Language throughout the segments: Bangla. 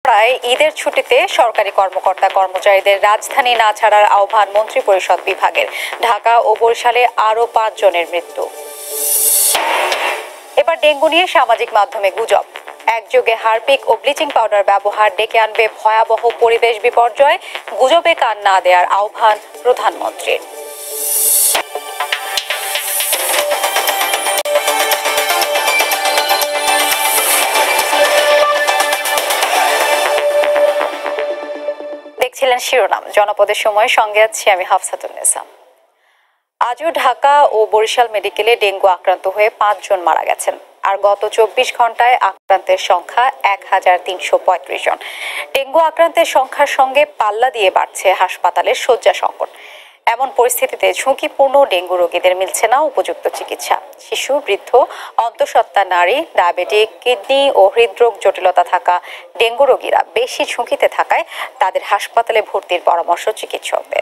পড়ায় ঈদের ছুটিতে সরকারি কর্মকর্তা কর্মচারীদের রাজধানী না ছাড়ার আহ্বান মন্ত্রিপরিষদ বিভাগের। ঢাকা ও বরিশালে আরও 5 জনের মৃত্যু। এবার ডেঙ্গু নিয়ে সামাজিক মাধ্যমে গুজব। একযোগে হারপিক ও ব্লিচিং পাউডার ব্যবহার ডেকে আনবে ভয়াবহ পরিবেশ বিপর্যয়। গুজবে কান না দেওয়ার আহ্বান প্রধানমন্ত্রীর। দেখছিলেন শিরোনাম। জনপদের সময় সঙ্গে আছি আমি হাফসাতুন্নেসা। আজও ঢাকা ও বরিশাল মেডিকেলে ডেঙ্গু আক্রান্ত হয়ে 5 জন মারা গেছেন। আর গত 24 ঘন্টায় আক্রান্তের সংখ্যা 1335 জন। ডেঙ্গু আক্রান্তের সংখ্যার সঙ্গে পাল্লা দিয়ে বাড়ছে হাসপাতালের শয্যা সংকট। এমন পরিস্থিতিতে ঝুঁকিপূর্ণ ডেঙ্গু রোগীদের মিলছে না উপযুক্ত চিকিৎসা। শিশু, বৃদ্ধ, অন্তঃসত্ত্বা নারী, ডায়াবেটিক, কিডনি ও হৃদরোগ জটিলতা থাকা ডেঙ্গু রোগীরা বেশি ঝুঁকিতে থাকায় তাদের হাসপাতালে ভর্তির পরামর্শ চিকিৎসকদের।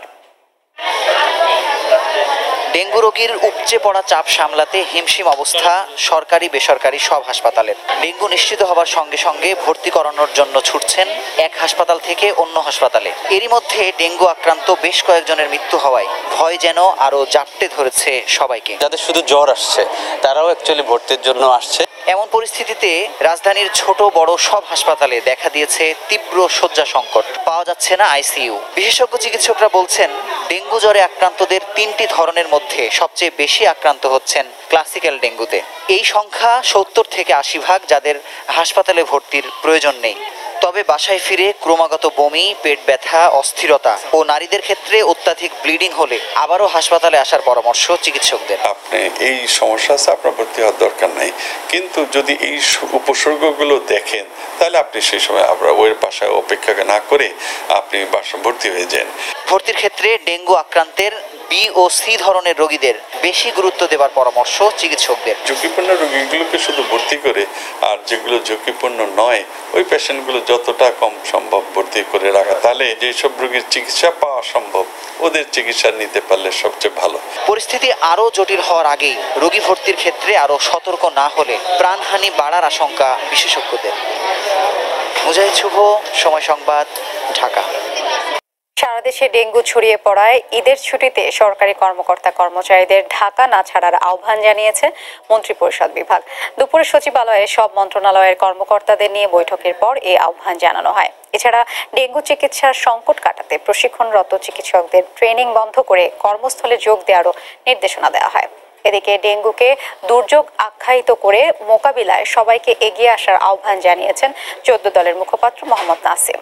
ডেঙ্গু রোগীর উপচে পড়া চাপ সামলাতে হিমশিম অবস্থা সরকারি বেসরকারি সব হাসপাতালের। ডেঙ্গু নিশ্চিত হবার সঙ্গে সঙ্গে ভর্তি করানোর জন্য ছুটছেন এক হাসপাতাল থেকে অন্য হাসপাতালে। এরই মধ্যে ডেঙ্গু আক্রান্ত বেশ কয়েকজনের মৃত্যু হওয়ায় ভয় যেন আরো জাপটে ধরেছে সবাইকে। যাদের শুধু জ্বর আসছে তারাও অ্যাকচুয়ালি ভর্তির জন্য আসছে। এমন পরিস্থিতিতে রাজধানীর ছোট বড় সব হাসপাতালে দেখা দিয়েছে তীব্র শয্যা সংকট। পাওয়া যাচ্ছে না আইসিইউ। বিশেষজ্ঞ চিকিৎসকরা বলছেন ডেঙ্গু জ্বরে আক্রান্তদের 3টি ধরনের মধ্যে সবচেয়ে বেশি আক্রান্ত হচ্ছেন ক্লাসিক্যাল ডেঙ্গুতে। এই সংখ্যা 70 থেকে 80 ভাগ যাদের হাসপাতালে ভর্তির প্রয়োজন নেই। তবে বাসায় ফিরে ক্রমাগত বমি, পেট ব্যথা, অস্থিরতা ও নারীদের ক্ষেত্রে অত্যাধিক ব্লিডিং হলে আবারও হাসপাতালে আসার পরামর্শ চিকিৎসকদের। আপনি এই সমস্যা আছে, আপনার ভর্তি হওয়ার দরকার নাই, কিন্তু যদি এই উপসর্গগুলো দেখেন তাহলে আপনি সেই সময় আবার ওই বাসায় অপেক্ষা না করে আপনি বাসা ভর্তি হয়ে যান। ভর্তির ক্ষেত্রে ডেঙ্গু আক্রান্তের বি ও সি ধরনের রোগীদের বেশি গুরুত্ব দেওয়ার পরামর্শ চিকিৎসকদের। ঝুঁকিপূর্ণ রোগীগুলোকে শুধু ভর্তি করে আর যেগুলো ঝুঁকিপূর্ণ নয় ওই পেশেন্টগুলো যতটা কম সম্ভব ভর্তি করে রাখা, তাহলে যেসব রোগীর চিকিৎসা পাওয়া সম্ভব ওদের চিকিৎসা নিতে পারলে সবচেয়ে ভালো। পরিস্থিতি আরো জটিল হওয়ার আগেই রোগী ভর্তির ক্ষেত্রে আরো সতর্ক না হলে প্রাণহানি বাড়ার আশঙ্কা বিশেষজ্ঞদের। মুজাহিদ শুভ, সময় সংবাদ, ঢাকা। সারা দেশে ডেঙ্গু ছড়িয়ে পড়ায় ঈদের ছুটিতে সরকারি কর্মকর্তা কর্মচারীদের ঢাকা না ছাড়ার আহ্বান জানিয়েছে মন্ত্রিপরিষদ বিভাগ। দুপুরে সচিবালয়ে সব মন্ত্রণালয়ের কর্মকর্তাদের নিয়ে বৈঠকের পর এই আহ্বান জানানো হয়। এছাড়া ডেঙ্গু চিকিৎসার সংকট কাটাতে প্রশিক্ষণরত চিকিৎসকদের ট্রেনিং বন্ধ করে কর্মস্থলে যোগ দেওয়ারও নির্দেশনা দেওয়া হয়। এদিকে ডেঙ্গুকে দুর্যোগ আখ্যায়িত করে মোকাবিলায় সবাইকে এগিয়ে আসার আহ্বান জানিয়েছেন 14 দলের মুখপাত্র মোহাম্মদ নাসিম।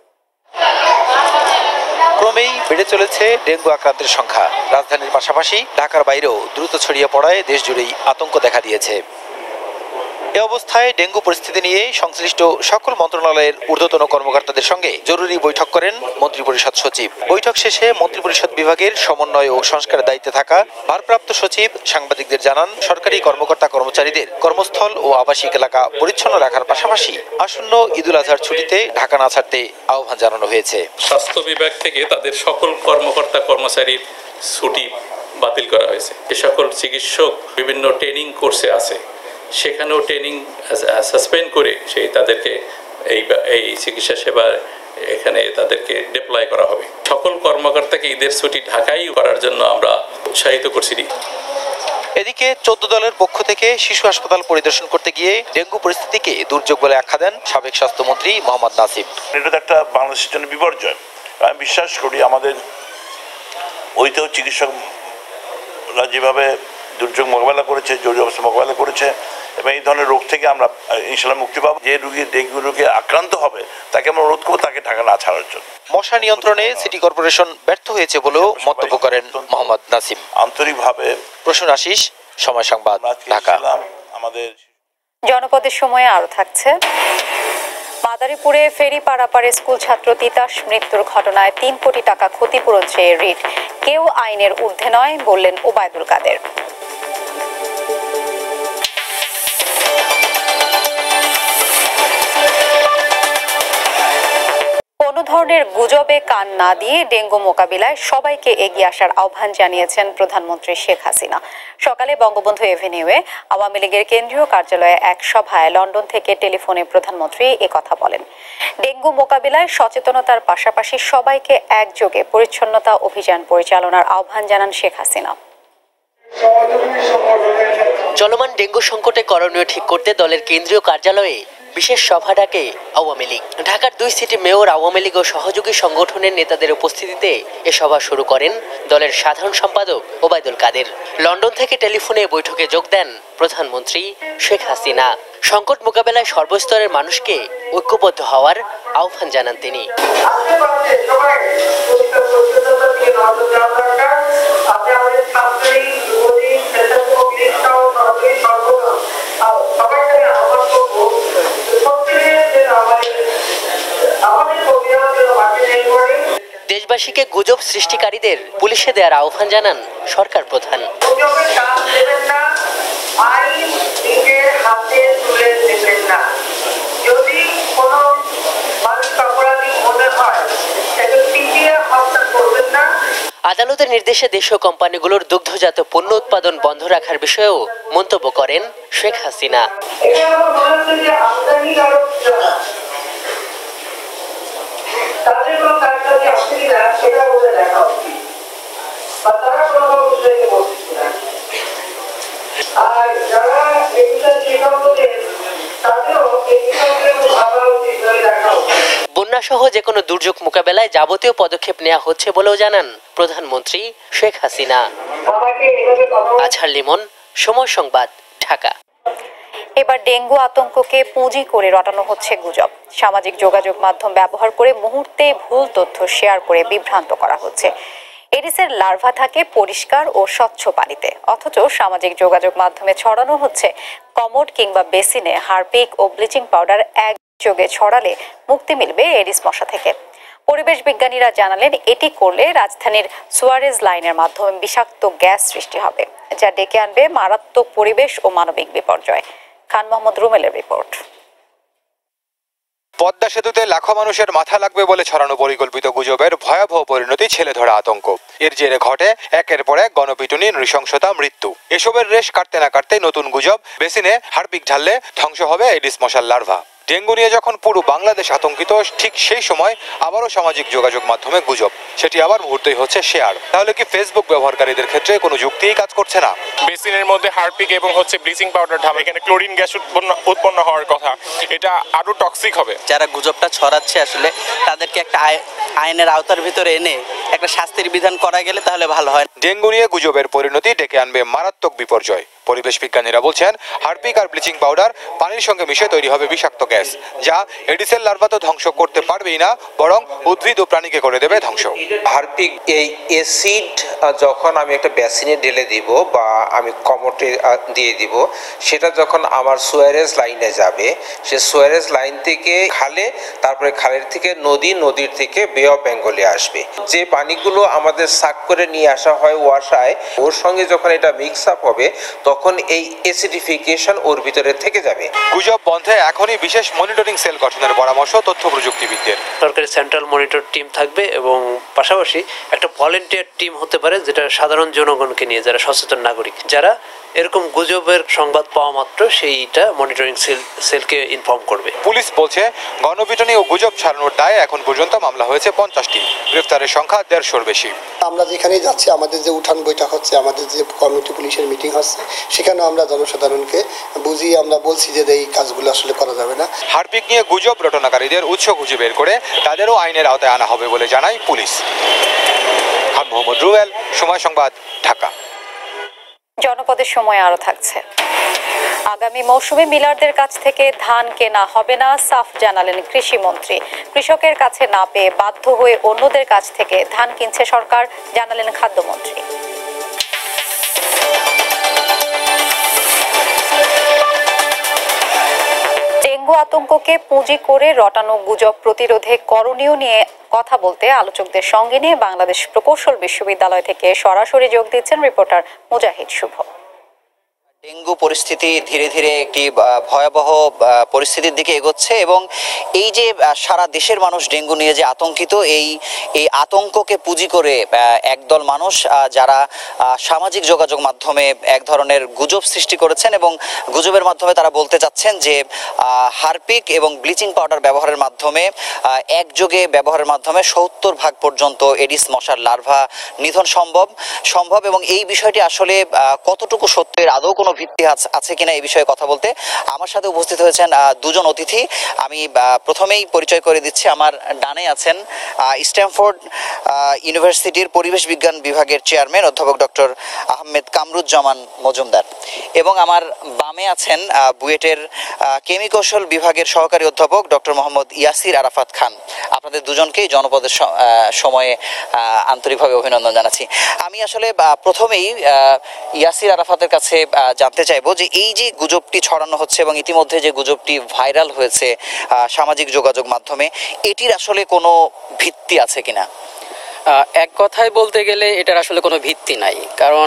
ক্রমেই বেড়ে চলেছে ডেঙ্গু আক্রান্তের সংখ্যা। রাজধানীর পাশাপাশি ঢাকার বাইরেও দ্রুত ছড়িয়ে পড়ায় দেশজুড়েই আতঙ্ক দেখা দিয়েছে। এ অবস্থায় ডেঙ্গু পরিস্থিতি নিয়ে সংশ্লিষ্ট সকল মন্ত্রণালয়ের ঊর্ধ্বতন কর্মকর্তাদের সঙ্গে জরুরি বৈঠক করেন মন্ত্রিপরিষদ সচিব। বৈঠক শেষে মন্ত্রিপরিষদ বিভাগের সমন্বয় ও সংস্কারের দায়িত্বে থাকা ভারপ্রাপ্ত সচিব সাংবাদিকদের জানান, সরকারি কর্মকর্তা কর্মচারীদের কর্মস্থল ও আবাসিক এলাকা পরিচ্ছন্ন রাখার পাশাপাশি আসন্ন ঈদুল আজহার ছুটিতে ঢাকা না ছাড়তে আহ্বান জানানো হয়েছে। স্বাস্থ্য বিভাগ থেকে তাদের সকল কর্মকর্তা কর্মচারীর ছুটি বাতিল করা হয়েছে। এ সকল চিকিৎসক বিভিন্ন ট্রেনিং কোর্সে আছে, সেখানেও ট্রেনিং সাসপেন্ড করে তাদেরকে এই চিকিৎসা সেবা এখানে তাদেরকে ডিপ্লয় করা হবে। সকল কর্মকর্তাকে ঈদের ছুটি ঢাকায় করার জন্য আমরা উৎসাহিত করছি। এদিকে 14 দলের পক্ষ থেকে শিশু হাসপাতাল পরিদর্শন করতে গিয়ে ডেঙ্গু পরিস্থিতিকে দুর্যোগ বলে আখ্যা দেন সাবেক স্বাস্থ্যমন্ত্রী মোহাম্মদ নাসিম। এটা একটা বাংলাদেশের জন্য বিপর্যয়। আমি বিশ্বাস করি আমাদের ওইতেও চিকিৎসকরা যেভাবে দুর্যোগ মোকাবেলা করেছে, জরুরি অবস্থা মোকাবেলা করেছে এবং এই ধরনের রোগ থেকে আমরা ইনশাল্লাহ মুক্তি পাবো। যে রোগী ডেঙ্গু রোগে আক্রান্ত হবে তাকে আমরা অনুরোধ করবো তাকে ঢাকা না ছাড়ার জন্য। মশা নিয়ন্ত্রণে সিটি কর্পোরেশন ব্যর্থ হয়েছে বলেও মন্তব্য করেন মোহাম্মদ নাসিম। আন্তরিকভাবে প্রসূন আশিস, সময় সংবাদ, ঢাকা। আমাদের জনপদের সময়ে আরো থাকছে। মাদারীপুরে ফেরি পারাপারে স্কুল ছাত্র তিতাস মৃত্যুর ঘটনায় 3 কোটি টাকা ক্ষতিপূরণ চেয়ে রিট। কেউ আইনের ঊর্ধ্বে নয় বললেন ওবায়দুল কাদের। কোনো ধরনের গুজবে কান না দিয়ে ডেঙ্গু মোকাবিলায় সবাইকে এগিয়ে আসার আহ্বান জানিয়েছেন প্রধানমন্ত্রী শেখ হাসিনা। সকালে বঙ্গবন্ধু এভিনিউয়ে আওয়ামী লীগের কেন্দ্রীয় কার্যালয়ে এক সভায় লন্ডন থেকে টেলিফোনে প্রধানমন্ত্রী একথা বলেন। ডেঙ্গু মোকাবিলায় সচেতনতার পাশাপাশি সবাইকে একযোগে পরিচ্ছন্নতা অভিযান পরিচালনার আহ্বান জানান শেখ হাসিনা। চলমান ডেঙ্গু সংকটে করণীয় ঠিক করতে দলের কেন্দ্রীয় কার্যালয়ে বিশেষ সভা ডাকে আওয়ামী লীগ। ঢাকার 2 সিটি মেয়র, আওয়ামী লীগ ও সহযোগী সংগঠনের নেতাদের উপস্থিতিতে এ সভা শুরু করেন দলের সাধারণ সম্পাদক ওবায়দুল কাদের। লন্ডন থেকে টেলিফোনে বৈঠকে যোগ দেন প্রধানমন্ত্রী শেখ হাসিনা। সংকট মোকাবেলায় সর্বস্তরের মানুষকে ঐক্যবদ্ধ হওয়ার আহ্বান জানান তিনি। দেশবাসীকে গুজব সৃষ্টিকারীদের পুলিশে দেওয়ার আহ্বান জানান সরকার প্রধান। আদালতের নির্দেশে দেশীয় কোম্পানিগুলোর দুগ্ধজাত পণ্য উৎপাদন বন্ধ রাখার বিষয়েও মন্তব্য করেন শেখ হাসিনা। বন্যা সহ যে কোনো দুর্যোগ মোকাবেলায় যাবতীয় পদক্ষেপ নেওয়া হচ্ছে বলেও জানান প্রধানমন্ত্রী শেখ হাসিনা। আজহার লিমন, সময় সংবাদ, ঢাকা। এবার ডেঙ্গু আতঙ্ককে পুঁজি করে রটানো হচ্ছে গুজব। সামাজিক যোগাযোগ মাধ্যম ব্যবহার করে মুহূর্তে ভুল তথ্য শেয়ার করে বিভ্রান্ত করা হচ্ছে। এডিসের লার্ভা থাকে পরিষ্কার ও স্বচ্ছ পানিতে, অথচ সামাজিক যোগাযোগ মাধ্যমে ছড়ানো হচ্ছে কমোড কিংবা বেসিনে হারপিক ও ব্লিচিং পাউডার একযোগে ছড়ালে মুক্তি মিলবে এডিস মশা থেকে। পরিবেশ বিজ্ঞানীরা জানালেন, এটি করলে রাজধানীর সুয়ারেজ লাইনের মাধ্যমে বিষাক্ত গ্যাস সৃষ্টি হবে, যা ডেকে আনবে মারাত্মক পরিবেশ ও মানবিক বিপর্যয়। খান মোহাম্মদ রুমেলের রিপোর্ট। পদ্মা সেতুতে লাখো মানুষের মাথা লাগবে বলে ছড়ানো পরিকল্পিত গুজবের ভয়াবহ পরিণতি ছেলে ধরা আতঙ্ক। এর জেরে ঘটে একের পর এক গণপিটুনি, নৃশংসতা, মৃত্যু। এসবের রেশ কাটতে না কাটতে নতুন গুজব, বেসিনে হারপিক ঢাললে ধ্বংস হবে এডিস মশার লার্ভা। ডেঙ্গু নিয়ে যখন পুরো বাংলাদেশ আতঙ্কিত, ঠিক সেই সময় আবারও সামাজিক যোগাযোগ মাধ্যমে গুজব, সেটি আবার মুহূর্তেই হচ্ছে শেয়ার। তাহলে কি ফেসবুক ব্যবহারকারীদের ক্ষেত্রে কোনো যুক্তিই কাজ করছে না? বেসিনের মধ্যে হারপিক এবং ব্লিচিং পাউডার ঢালা, এখানে ক্লোরিন গ্যাস উৎপন্ন হওয়ার কথা, এটা আরো টক্সিক হবে। যারা গুজবটা ছড়াচ্ছে আসলে তাদেরকে একটা আইনের আওতার ভিতরে এনে একটা শাস্তির বিধান করা গেলে তাহলে ভালো হয়। ডেঙ্গু নিয়ে গুজবের পরিণতি ডেকে আনবে মারাত্মক বিপর্যয়। পরিবেশ বিজ্ঞানীরা বলছেন, হারপিক আর ব্লিচিং পাউডার পানির সঙ্গে মিশে তৈরি হবে বিষাক্ত গ্যাস, যা এডিসের লার্ভা তো ধ্বংস করতে পারবেই না, বরং উদ্ভিদ ও প্রাণীকে করে দেবে ধ্বংস। হারপিক এই অ্যাসিড যখন আমি একটা বেসিনে ঢেলে দিব বা আমি কমোটে দিয়ে দিব, সেটা যখন আমার সুয়ারেজ লাইনে যাবে, সে সুয়ারেজ লাইন থেকে খালে, তারপরে খালের থেকে নদী, নদীর থেকে বে অফ বেঙ্গলে আসবে। যে পানিগুলো আমাদের সাক করে নিয়ে আসা হয় ওয়াসায়, ওর সঙ্গে যখন এটা মিক্স আপ হবে, তখন এই অ্যাসিডিফিকেশন ওর ভিতরে থেকে যাবে। গুজব বন্ধে এখনই বিশেষ মনিটরিং সেল গঠনের পরামর্শ তথ্য প্রযুক্তিবিদদের। সরকারি সেন্ট্রাল মনিটর টিম থাকবে এবং পাশাপাশি একটা ভলেন্টিয়ার টিম হতে পারে, যেটা সাধারণ জনগণকে নিয়ে, যারা সচেতন নাগরিক, যারা এরকম গুজবের সংবাদ পাওয়া মাত্র সেইটা মনিটরিং সেলকে ইনফর্ম করবে। পুলিশ বলছে, গণপিটুনি ও গুজব ছড়ানোর দায়ে এখন পর্যন্ত মামলা হয়েছে 50টি, গ্রেফতারের সংখ্যা 150-র বেশি। আমরা যেখানেই যাচ্ছি, আমাদের যে উঠান বৈঠক হচ্ছে, আমাদের যে কমিউনিটি পুলিশের মিটিং হচ্ছে, সেখানে আমরা জনসাধারণকে বুঝিয়ে আমরা বলছি যে এই কাজগুলো আসলে করা যাবে না। হারপিক নিয়ে গুজব রটনাকারীদের উৎস খুঁজে বের করে তাদেরও আইনের আওতায় আনা হবে বলে জানায় পুলিশ। খান মোহাম্মদ রুমেল, সময় সংবাদ, ঢাকা। জনপদের সময় আরো থাকছে। আগামী মৌসুমে মিলারদের কাছ থেকে ধান কেনা হবে না, সাফ জানালেন কৃষিমন্ত্রী। কৃষকের কাছে না পেয়ে বাধ্য হয়ে অন্যদের কাছ থেকে ধান কিনছে সরকার, জানালেন খাদ্যমন্ত্রী। ডেঙ্গু আতঙ্ককে পুঁজি করে রটানো গুজব প্রতিরোধে করণীয় নিয়ে কথা বলতে আলোচকদের সঙ্গে নিয়ে বাংলাদেশ প্রকৌশল বিশ্ববিদ্যালয় থেকে সরাসরি যোগ দিচ্ছেন রিপোর্টার মুজাহিদ শুভ। ডেঙ্গু পরিস্থিতি ধীরে ধীরে একটি ভয়াবহ পরিস্থিতির দিকে এগোচ্ছে এবং এই যে সারা দেশের মানুষ ডেঙ্গু নিয়ে যে আতঙ্কিত, এই আতঙ্ককে পুঁজি করে একদল মানুষ যারা সামাজিক যোগাযোগ মাধ্যমে এক ধরনের গুজব সৃষ্টি করেছেন এবং গুজবের মাধ্যমে তারা বলতে চাচ্ছেন যে হারপিক এবং ব্লিচিং পাউডার ব্যবহারের মাধ্যমে একযোগে ব্যবহারের মাধ্যমে 70% পর্যন্ত এডিস মশার লার্ভা নিধন সম্ভব এবং এই বিষয়টি আসলে কতটুকু সত্যের আদৌ কোনো ভিত্তি আছে কিনা এই বিষয়ে কথা বলতে আমার সাথে উপস্থিত হয়েছেন দুজন অতিথি। আমি প্রথমেই পরিচয় করে দিচ্ছি। আমার ডানে আছেন স্ট্যামফোর্ড ইউনিভার্সিটির পরিবেশ বিজ্ঞান বিভাগের চেয়ারম্যান অধ্যাপক ডক্টর আহমেদ কামরুজ্জামান মজুমদার এবং আমার বামে আছেন বুয়েটের কেমিকৌশল বিভাগের সহকারী অধ্যাপক ডক্টর মোহাম্মদ ইয়াসির আরাফাত খান। আপনাদের দুজনকেই জনপদের সময়ে আন্তরিকভাবে অভিনন্দন জানাচ্ছি। আমি আসলে প্রথমেই ইয়াসির আরাফাতের কাছে জানতে চাইবো যে এই যে গুজবটি ছড়ানো হচ্ছে এবং ইতিমধ্যে যে গুজবটি ভাইরাল হয়েছে সামাজিক যোগাযোগ মাধ্যমে, এটির আসলে কোনো ভিত্তি আছে কিনা? এক কথায় বলতে গেলে এটার আসলে কোনো ভিত্তি নাই, কারণ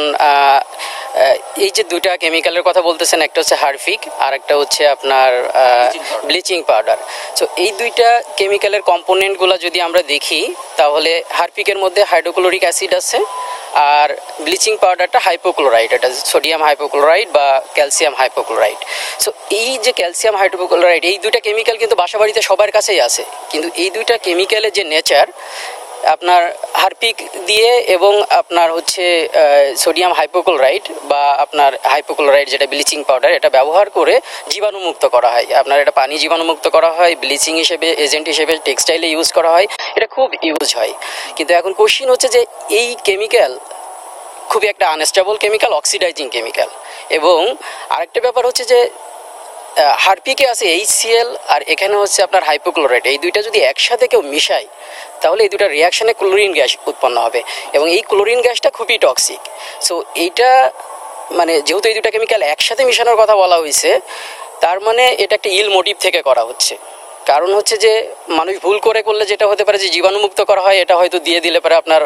এই যে দুইটা কেমিক্যালের কথা বলতেছেন, একটা হচ্ছে হারপিক আর একটা হচ্ছে আপনার ব্লিচিং পাউডার। সো এই দুইটা কেমিক্যালের কম্পোনেন্টগুলো যদি আমরা দেখি তাহলে হারপিকের মধ্যে হাইড্রোক্লোরিক অ্যাসিড আছে আর ব্লিচিং পাউডারটা হাইপোক্লোরাইড, এটা সোডিয়াম হাইপোক্লোরাইড বা ক্যালসিয়াম হাইপোক্লোরাইড। সো এই যে ক্যালসিয়াম হাইড্রোক্লোরাইড, এই দুইটা কেমিক্যাল কিন্তু বাসাবাড়িতে সবার কাছেই আছে, কিন্তু এই দুইটা কেমিক্যালের যে নেচার আপনার হারপিক দিয়ে এবং আপনার হচ্ছে সোডিয়াম হাইপোক্লোরাইড বা আপনার হাইপোক্লোরাইড যেটা ব্লিচিং পাউডার, এটা ব্যবহার করে জীবাণুমুক্ত করা হয়। আপনার এটা পানি জীবাণুমুক্ত করা হয়, ব্লিচিং হিসেবে এজেন্ট হিসেবে টেক্সটাইলে ইউজ করা হয়, এটা খুব ইউজ হয়। কিন্তু এখন কোশ্চিন হচ্ছে যে এই কেমিক্যাল খুবই একটা আনস্টেবল কেমিক্যাল, অক্সিডাইজিং কেমিক্যাল। এবং আরেকটা ব্যাপার হচ্ছে যে হারপিকে আছে HCl আর এখানে হচ্ছে আপনার হাইপোক্লোরাইড, এই দুইটা যদি একসাথে কেউ মিশায় তাহলে এই দুইটা রিয়াকশানে ক্লোরিন গ্যাস উৎপন্ন হবে এবং এই ক্লোরিন গ্যাসটা খুবই টক্সিক। সো এইটা মানে যেহেতু এই দুইটা কেমিক্যাল একসাথে মিশানোর কথা বলা হয়েছে, তার মানে এটা একটা ইল মোটিভ থেকে করা হচ্ছে। কারণ হচ্ছে যে মানুষ ভুল করলে যেটা হতে পারে যে জীবাণুমুক্ত করা হয়, এটা হয়তো দিয়ে দিলে পরে আপনার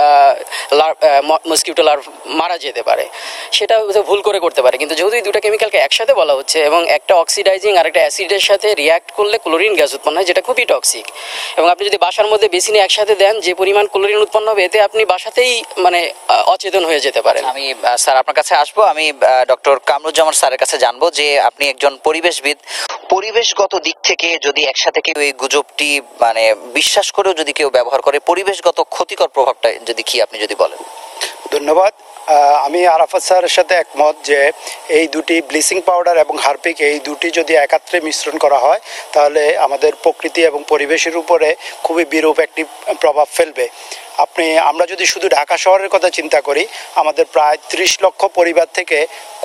মসকিউটো লার্ভ মারা যেতে পারে, সেটা ভুল করতে পারে। কিন্তু যেহেতু এই দুটো কেমিক্যালকে একসাথে বলা হচ্ছে এবং একটা অক্সিডাইজিং আর একটা অ্যাসিডের সাথে রিয়াক্ট করলে ক্লোরিন গ্যাস উৎপন্ন হয়, যেটা খুবই টক্সিক। এবং আপনি যদি বাসার মধ্যে বেসিনে একসাথে দেন, যে পরিমাণ ক্লোরিন উৎপন্ন হবে এতে আপনি বাসাতেই মানে অচেতন হয়ে যেতে পারেন। আমি স্যার আপনার কাছে আসবো। আমি ডক্টর কামরুজ্জামান স্যারের কাছে জানবো যে আপনি একজন পরিবেশবিদ, পরিবেশগত দিক থেকে যদি একসাথে কেউ এই গুজবটি মানে বিশ্বাস করেও যদি কেউ ব্যবহার করে, পরিবেশগত ক্ষতিকর প্রভাবটা যদি কি আপনি যদি বলেন। ধন্যবাদ। আমি আরাফাত স্যারের সাথে একমত যে এই দুটি ব্লিচিং পাউডার এবং হারপিক, এই দুটি যদি একাত্রে মিশ্রণ করা হয় তাহলে আমাদের প্রকৃতি এবং পরিবেশের উপরে খুবই বিরূপ একটি প্রভাব ফেলবে। আমরা যদি শুধু ঢাকা শহরের কথা চিন্তা করি, আমাদের প্রায় 30 লক্ষ পরিবার থেকে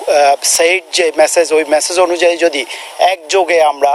সেইট যে মেসেজ, ওই মেসেজ অনুযায়ী যদি একযোগে আমরা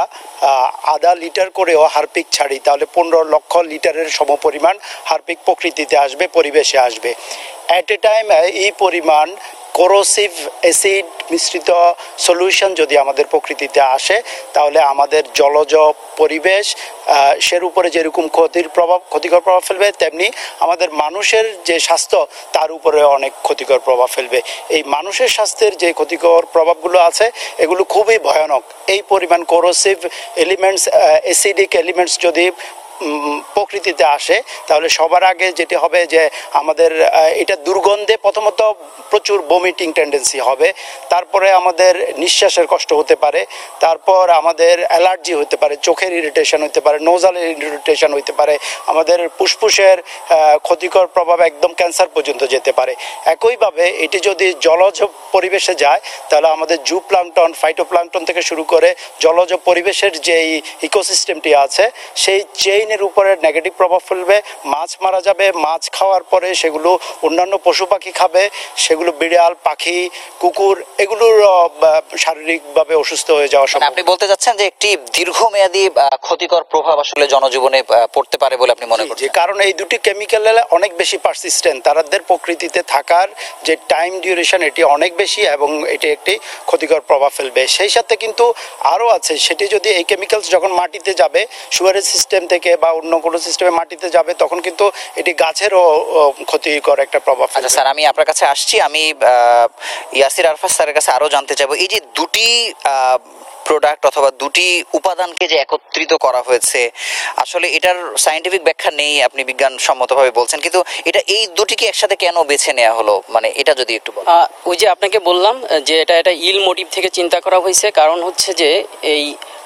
আধা লিটার করেও হারপিক ছাড়ি তাহলে 15 লক্ষ লিটারের সমপরিমাণ হারপিক প্রকৃতিতে আসবে, পরিবেশে আসবে। অ্যাট এ টাইম এই পরিমাণ কোরোসিভ অ্যাসিড মিশ্রিত সলিউশন যদি আমাদের প্রকৃতিতে আসে তাহলে আমাদের জলজ পরিবেশ সের উপরে যেরকম ক্ষতিকর প্রভাব ফেলবে, তেমনি আমাদের মানুষের যে স্বাস্থ্য তার উপরে অনেক ক্ষতিকর প্রভাব ফেলবে। এই মানুষের স্বাস্থ্যের যে ক্ষতিকর প্রভাবগুলো আছে এগুলো খুবই ভয়ানক। এই পরিমাণ কোরোসিভ এলিমেন্টস, অ্যাসিডিক এলিমেন্টস যদি প্রকৃতিতে আসে তাহলে সবার আগে যেটি হবে যে আমাদের এটা দুর্গন্ধে প্রথমত প্রচুর ভমিটিং টেন্ডেন্সি হবে, তারপরে আমাদের নিঃশ্বাসের কষ্ট হতে পারে, তারপর আমাদের অ্যালার্জি হতে পারে, চোখের ইরিটেশন হতে পারে, নোজালের ইরিটেশন হতে পারে, আমাদের ফুসফুসের ক্ষতিকর প্রভাব একদম ক্যান্সার পর্যন্ত যেতে পারে। একইভাবে এটি যদি জলজ পরিবেশে যায় তাহলে আমাদের জুপ্লাঙ্কটন, ফাইটোপ্লাঙ্কটন থেকে শুরু করে জলজ পরিবেশের যেই ইকোসিস্টেমটি আছে সেই চেইনের উপরে নেগেটিভ প্রভাব ফেলবে। মাছ মারা যাবে, মাছ খাওয়ার পরে সেগুলো অন্যান্য পশু পাখি খাবে, সেগুলো বিড়াল, পাখি, কুকুর এগুলোর শারীরিকভাবে অসুস্থ হয়ে যাওয়া সম্ভব। আপনি বলতে চাচ্ছেন যে একটি দীর্ঘমেয়াদী ক্ষতিকর প্রভাব আসলে জনজীবনে পড়তে পারে বলে আপনি মনে করছেন? কারণ এই দুটি কেমিক্যাল অনেক বেশি পারসিস্টেন্ট, তাদের প্রকৃতিতে থাকার যে টাইম ডিউরেশন এটি অনেক বেশি এবং এটি একটি ক্ষতিকর প্রভাব ফেলবে। সেই সাথে কিন্তু আরও আছে, সেটি যদি এই কেমিক্যালস যখন মাটিতে যাবে, সুয়ারেজ সিস্টেম থেকে বা অন্য কোনো সিস্টেমে মাটিতে যাবে তখন কিন্তু এটি গাছেরও ক্ষতিকর একটা প্রভাব ফেলবে। আচ্ছা স্যার, আমি আপনার কাছে আসছি। আমি ইয়াসির আরফাত স্যারের কাছে আরো জানতে চাইবো, এই যে দুটি প্রোডাক্ট অথবা দুটি উপাদানকে যে একত্রিত করা হয়েছে, আসলে এটার সায়েন্টিফিক ব্যাখ্যা নেই, আপনি বিজ্ঞানসম্মতভাবে বলছেন, কিন্তু এটা এই দুটিকে একসাথে কেন বেছে নেওয়া হলো, মানে এটা যদি একটু বলেন। ওই যে আপনাকে বললাম যে এটা ইল মোটিভ থেকে চিন্তা করা হয়েছে, কারণ হচ্ছে যে এই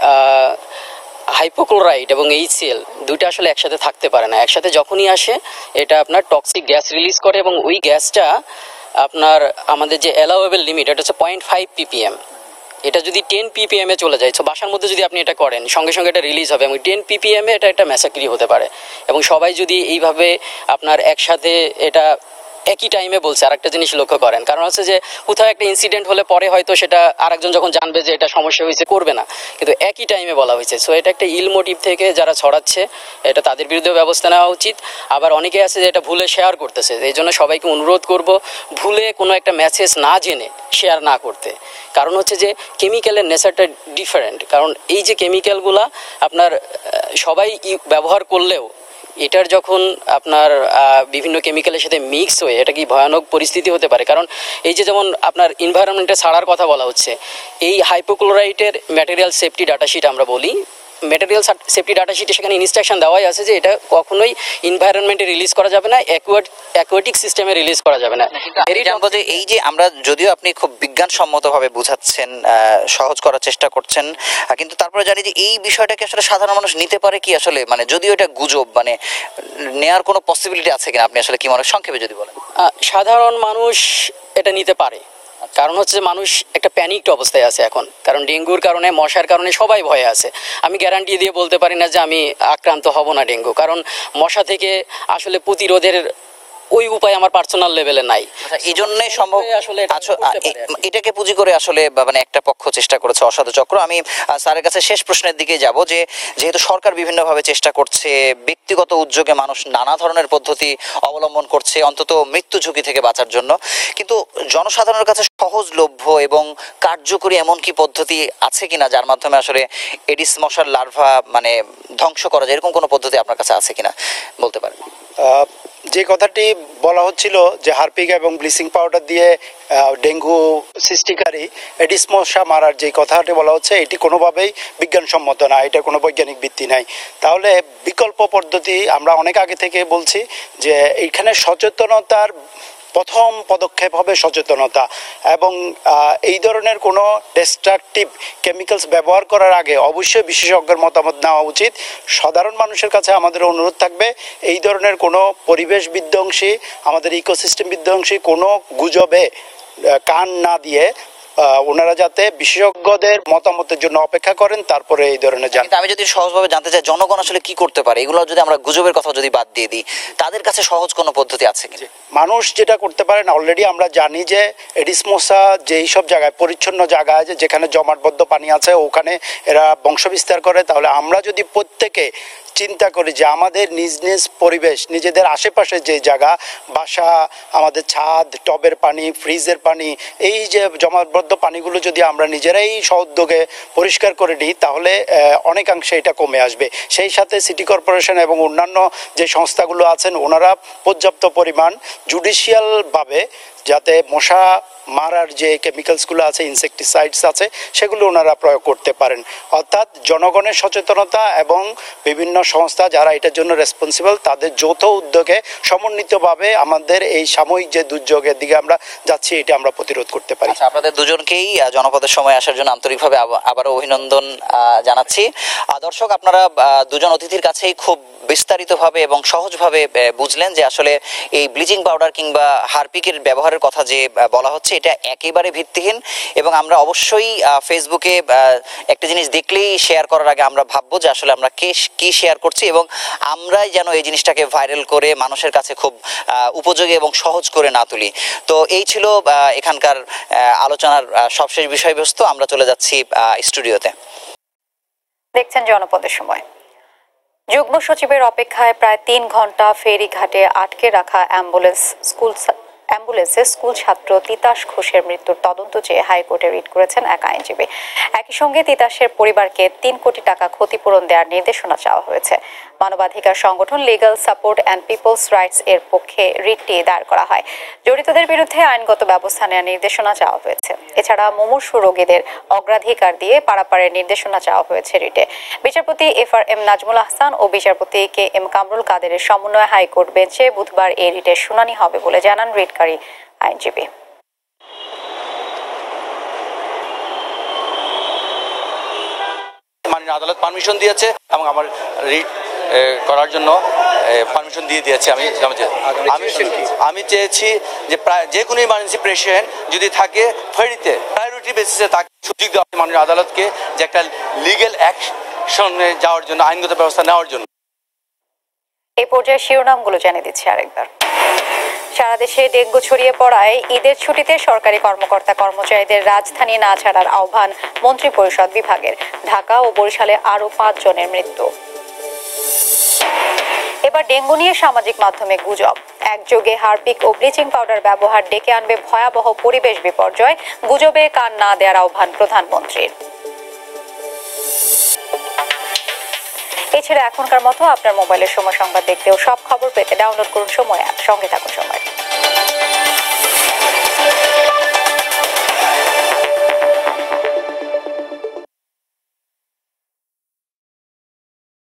হাইপোক্লোরাইড এবং HCl দুইটা আসলে একসাথে থাকতে পারে না। একসাথে যখনই আসে এটা আপনার টক্সিক গ্যাস রিলিজ করে এবং ওই গ্যাসটা আপনার আমাদের যে অ্যালাউয়েবল লিমিট এটা হচ্ছে 0.5 ppm। এটা যদি 10 ppm চলে যায়, তো বাসার মধ্যে যদি আপনি এটা করেন সঙ্গে সঙ্গে এটা রিলিজ হবে এবং 10 ppm এটা একটা ম্যাসাক্রি হতে পারে। এবং সবাই যদি এইভাবে আপনার একসাথে এটা একই টাইমে বলছে, আরেকটা জিনিস লক্ষ্য করেন, কারণ হচ্ছে যে কোথাও একটা ইনসিডেন্ট হলে পরে হয়তো সেটা আরেকজন যখন জানবে যে এটা সমস্যা হয়েছে করবে না, কিন্তু একই টাইমে বলা হয়েছে। সো এটা একটা ইল মোটিভ থেকে যারা ছড়াচ্ছে এটা তাদের বিরুদ্ধে ব্যবস্থা নেওয়া উচিত। আবার অনেকে আছে যে এটা ভুলে শেয়ার করতেছে, এই জন্য সবাইকে অনুরোধ করব ভুলে কোনো একটা মেসেজ না জেনে শেয়ার না করতে। কারণ হচ্ছে যে কেমিক্যালের নেচারটা ডিফারেন্ট, কারণ এই যে কেমিক্যালগুলা আপনার সবাই ব্যবহার করলেও এটার যখন আপনার বিভিন্ন কেমিক্যালের সাথে মিক্স হয়ে এটা কি ভয়ানক পরিস্থিতি হতে পারে। কারণ এই যে যেমন আপনার এনভায়রনমেন্টে ছাড়ার কথা বলা হচ্ছে, এই হাইপোক্লোরাইটের ম্যাটেরিয়াল সেফটি ডাটা শিট আমরা বলি, ম্যাটেরিয়াল সেফটি ডাটা শিটে সেখানে ইনস্ট্রাকশন দেওয়াই আছে যে এটা কখনোই এনভায়রনমেন্টে রিলিজ করা যাবে না, অ্যাকোয়াটিক সিস্টেমে রিলিজ করা যাবে না। এরই জানবো যে এই যে আমরা, যদিও আপনি খুব বিজ্ঞানসম্মতভাবে বোঝাচ্ছেন, সহজ করার চেষ্টা করছেন, কিন্তু তারপরে জানি যে এই বিষয়টাকে আসলে সাধারণ মানুষ নিতে পারে কি আসলে, মানে যদিও এটা গুজব, মানে নেয়ার কোনো পসিবিলিটি আছে কিনা, আপনি আসলে কি মনে, সংক্ষেপে যদি বলেন। সাধারণ মানুষ এটা নিতে পারে, কারণ হচ্ছে মানুষ একটা প্যানিকড অবস্থায় আছে এখন, কারণ ডেঙ্গুর কারণে মশার কারণে সবাই ভয়ে আছে। আমি গ্যারান্টি দিয়ে বলতে পারি না যে আমি আক্রান্ত হব না ডেঙ্গু, কারণ মশা থেকে আসলে প্রতিরোধের ওই উপায় আমার পার্সোনাল লেভেলে নাই। এই জন্যই সম্ভব আসলে এটাকে পুঁজি করে আসলে মানে একটা পক্ষ চেষ্টা করেছে, অসাধু চক্র। আমি স্যারের কাছে শেষ প্রশ্নের দিকে যাব, যে যেহেতু সরকার বিভিন্নভাবে চেষ্টা করছে, ব্যক্তিগত উদ্যোগে মানুষ নানা ধরনের পদ্ধতি অবলম্বন করছে অন্তত মৃত্যু ঝুঁকি থেকে বাঁচার জন্য, কিন্তু জনসাধারণের কাছে সহজলভ্য এবং কার্যকরী এমন কি পদ্ধতি আছে কিনা যার মাধ্যমে আসলে এডিস মশার লার্ভা মানে ধ্বংস করা যায়, এরকম কোনো পদ্ধতি আপনার কাছে আছে কিনা বলতে পারেন। যে কথাটি বলা হচ্ছিল যে হারপিক এবং ব্লিচিং পাউডার দিয়ে ডেঙ্গু সৃষ্টিকারী এডিস মশা মারার যে কথাটি বলা হচ্ছে, এটি কোনোভাবেই বিজ্ঞানসম্মত না, এটা কোনো বৈজ্ঞানিক ভিত্তি নাই। তাহলে বিকল্প পদ্ধতি আমরা অনেক আগে থেকে বলছি যে এইখানে সচেতনতার প্রথম পদক্ষেপ হবে সচেতনতা, এবং এই ধরনের কোনো ডিস্ট্রাকটিভ কেমিক্যালস ব্যবহার করার আগে অবশ্যই বিশেষজ্ঞের মতামত নেওয়া উচিত। সাধারণ মানুষের কাছে আমাদের অনুরোধ থাকবে এই ধরনের কোনো পরিবেশ বিধ্বংসী, আমাদের ইকোসিস্টেম বিধ্বংসী কোনো গুজবে কান না দিয়ে ওনারা যাতে বিশেষজ্ঞদের মতামতের জন্য অপেক্ষা করেন, তারপরে এই ধরনের জানতে। আমি যদি সহজভাবে জানতে চাই জনগণ আসলে কি করতে পারে, এগুলো যদি আমরা গুজবের কথা যদি বাদ দিয়ে দিই, তাদের কাছে সহজ কোনো পদ্ধতি আছে কি? মানুষ যেটা করতে পারেন, অলরেডি আমরা জানি যে এডিস মশা যেই সব জায়গায় পরিচ্ছন্ন জায়গায় যেখানে জমাটবদ্ধ পানি আছে ওখানে এরা বংশবিস্তার করে। তাহলে আমরা যদি প্রত্যেকে চিন্তা করি যে আমাদের নিজ নিজ পরিবেশ, নিজেদের আশেপাশে যে জায়গা, বাসা, আমাদের ছাদ, টবের পানি, ফ্রিজের পানি, এই যে জমাটবদ্ধ পানিগুলো যদি আমরা নিজেরাই সউদ্যোগে পরিষ্কার করে নিই, তাহলে অনেকাংশে এটা কমে আসবে। সেই সাথে সিটি কর্পোরেশন এবং অন্যান্য যে সংস্থাগুলো আছেন ওনারা পর্যাপ্ত পরিমাণ জুডিশিয়ালভাবে যাতে মশা মারার যে কেমিক্যালসগুলো আছে, ইনসেকটিসাইডস আছে, সেগুলো ওনারা প্রয়োগ করতে পারেন। অর্থাৎ জনগণের সচেতনতা এবং বিভিন্ন সংস্থা যারা এটার জন্য রেসপন্সিবল তাদের যৌথ উদ্যোগে সমন্বিতভাবে আমাদের এই সাময়িক যে দুর্যোগের দিকে আমরা যাচ্ছি এটা আমরা প্রতিরোধ করতে পারি। আপনাদের দুজনকেই জনপদের সময় আসার জন্য আন্তরিকভাবে আবারও অভিনন্দন জানাচ্ছি। দর্শক, আপনারা দুজন অতিথির কাছেই খুব বিস্তারিতভাবে এবং সহজভাবে বুঝলেন যে আসলে এই ব্লিচিং পাউডার কিংবা হারপিকের ব্যবহারের কথা যে বলা হচ্ছে এটা একেবারে ভিত্তিহীন, এবং আমরা অবশ্যই ফেসবুকে একটা জিনিস দেখলেই শেয়ার করার আগে আমরা ভাববো যে আসলে আমরা কি শেয়ার করছি, এবং আমরাই যেন এই জিনিসটাকে ভাইরাল করে মানুষের কাছে খুব উপযোগী এবং সহজ করে না তুলি। তো এই ছিল এখানকার আলোচনার সবশেষ বিষয়বস্তু। আমরা চলে যাচ্ছি স্টুডিওতে। দেখছেন জনপদের সময়। যুগ্ম সচিবের অপেক্ষায় প্রায় 3 ঘন্টা ফেরিঘাটে আটকে রাখা অ্যাম্বুলেন্স অ্যাম্বুলেন্সে স্কুল ছাত্র তিতাস ঘোষের মৃত্যুর তদন্ত চেয়ে হাইকোর্টে রিট করেছেন এক আইনজীবী। একই সঙ্গে তিতাসের পরিবারকে ৩ কোটি টাকা ক্ষতিপূরণ দেওয়ার নির্দেশনা চাওয়া হয়েছে। মানবাধিকার সংগঠন legal support and people's rights এর পক্ষে রিটটি দায়ের করা হয়। জড়িতদের বিরুদ্ধে আইনগত ব্যবস্থা নেওয়ার নির্দেশনা চাওয়া হয়েছে। এছাড়া মুমূর্ষু রোগীদের অগ্রাধিকার দিয়ে পারাপারের নির্দেশনা চাওয়া হয়েছে রিটে। বিচারপতি FRM নাজমুল আহসান ও বিচারপতি KM কামরুল কাদেরের সমন্বয়ে হাইকোর্ট বেঞ্চে বুধবার এই রিটের শুনানি হবে বলে জানান রিটকারী আইনজীবী। মাননীয় আদালত পারমিশন দিয়েছে এবং আমার রিট করার জন্য পারমিশন দিয়ে দিয়েছে। আমি চেয়েছি যে যে কোনো ইমার্জেন্সি পেশেন্ট যদি থাকে ফেরিতে প্রায়োরিটি বেসিসে তাকে সুযোগ দেওয়া মাননীয় আদালতকে যে একটা লিগ্যাল অ্যাকশনে যাওয়ার জন্য, আইনগত ব্যবস্থা নেওয়ার জন্য। এই পর্যায়ে শিরোনামগুলো জানিয়ে দিচ্ছি আরেকবার। সারা দেশে ডেঙ্গু ছড়িয়ে পড়ায় ঈদের ছুটিতে সরকারি কর্মকর্তা কর্মচারীদের রাজধানী না ছাড়ার আহ্বান মন্ত্রিপরিষদ বিভাগের। ঢাকা ও বরিশালে আরও 5 জনের মৃত্যু। এবার ডেঙ্গু নিয়ে সামাজিক মাধ্যমে গুজব। একযোগে হারপিক ও ব্লিচিং পাউডার ব্যবহার ডেকে আনবে ভয়াবহ পরিবেশ বিপর্যয়। গুজবে কান না দেওয়ার আহ্বান প্রধানমন্ত্রীর। এছাড়া এখনকার মতো আপনার মোবাইলের সময় সংবাদ দেখতে ও সব খবর পেতে ডাউনলোড করুন সময় অ্যাপ। সঙ্গে থাকুন সময়।